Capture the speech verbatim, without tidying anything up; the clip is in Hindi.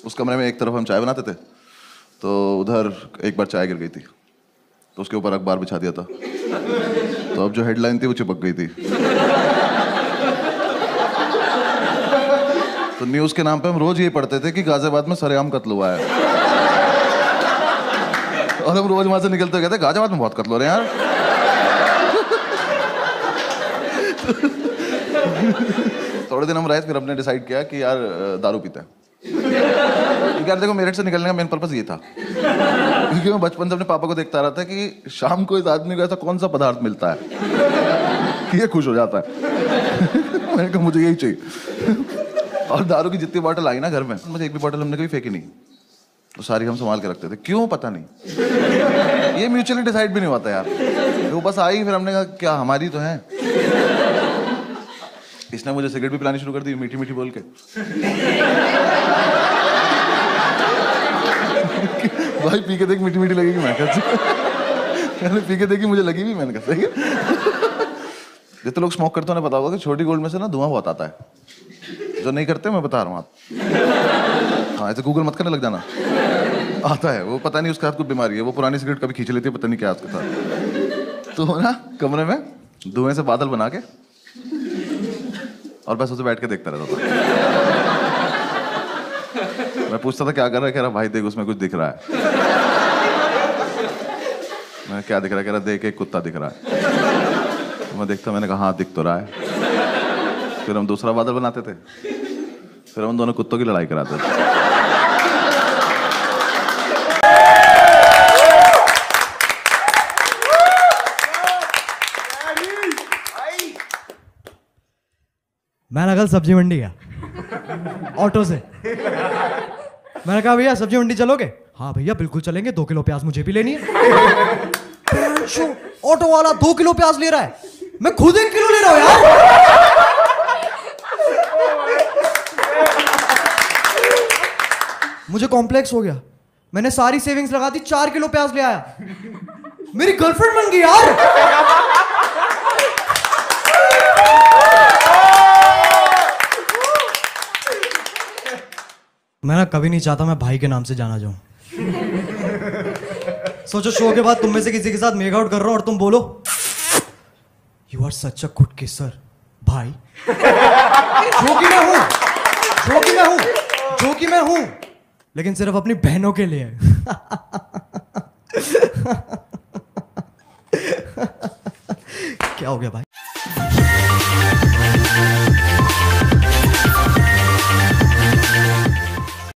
उस कमरे में एक तरफ हम चाय बनाते थे, तो उधर एक बार चाय गिर गई थी, तो उसके ऊपर अखबार बिछा दिया था, तो अब जो हेडलाइन थी वो चिपक गई थी। तो न्यूज़ के नाम पे हम रोज ये पढ़ते थे कि गाजियाबाद में सरेआम कत्ल हुआ है, और हम रोज वहां से निकलते कहते गाजियाबाद में बहुत कत्ल हो रहे हैं यार। थोड़े दिन हम रहे, फिर हमने डिसाइड किया कि यार दारू पीते हैं। क्योंकि यार देखो, मेरठ से निकलने का मेन पर्पस ये था, क्योंकि मैं बचपन से अपने पापा को देखता रहा था कि शाम को इस आदमी को ऐसा कौन सा पदार्थ मिलता है कि ये खुश हो जाता है। मैंने कहा मुझे यही चाहिए। और दारू की जितनी बॉटल आई ना घर में, मुझे एक भी बॉटल हमने कभी फेंकी नहीं, तो सारी हम संभाल के रखते थे। क्यों पता नहीं, ये म्यूचुअली डिसाइड भी नहीं होता यार, वो बस आई, फिर हमने कहा क्या हमारी तो है। इसने मुझे सिगरेट भी पिलानी शुरू कर दी, मीठी मीठी बोल के। भाई पी के देख, मीठी मीठी लगेगी। मैं कहती मैंने पी के देखी, मुझे लगी भी। मैंने कहा जितने लोग स्मोक करते हो ना, पता होगा कि छोटी गोल्ड में से ना धुआं बहुत आता है। जो नहीं करते मैं बता रहा हूँ आप, हाँ ऐसे गूगल मत करने लग जाना, आता है वो। पता नहीं उसके हाथ को बीमारी है, वो पुरानी सिगरेट कभी खींच लेती है, पता नहीं क्या उसके साथ। तो ना कमरे में धुएं से बादल बना के और बस उसे बैठ के देखता रहता था। मैं पूछता था क्या कर रहा है, कह रहा भाई देख उसमें कुछ दिख रहा है। मैं क्या दिख रहा है, कह रहा देख एक कुत्ता दिख रहा है। तो मैं देखता, मैंने कहा हाँ दिख तो रहा है। फिर हम दूसरा बादल बनाते थे, फिर हम दोनों कुत्तों की लड़ाई कराते थे। मैंने कल सब्जी मंडी गया ऑटो से। मैंने कहा भैया सब्जी मंडी चलोगे? हाँ भैया बिल्कुल चलेंगे, दो किलो प्याज मुझे भी लेनी है। ऑटो वाला दो किलो प्याज ले रहा है, मैं खुद एक किलो ले रहा हूं यार। मुझे कॉम्प्लेक्स हो गया, मैंने सारी सेविंग्स लगा दी, चार किलो प्याज ले आया। मेरी गर्लफ्रेंड बन गई यार। मैं ना कभी नहीं चाहता मैं भाई के नाम से जाना जाऊं। सोचो शो के बाद तुम में से किसी के साथ मेक आउट कर रहा हूं और तुम बोलो you are such a good kisser भाई। जो कि मैं हूं, जो कि मैं हूं, जो कि मैं हूं, लेकिन सिर्फ अपनी बहनों के लिए। क्या हो गया भाई?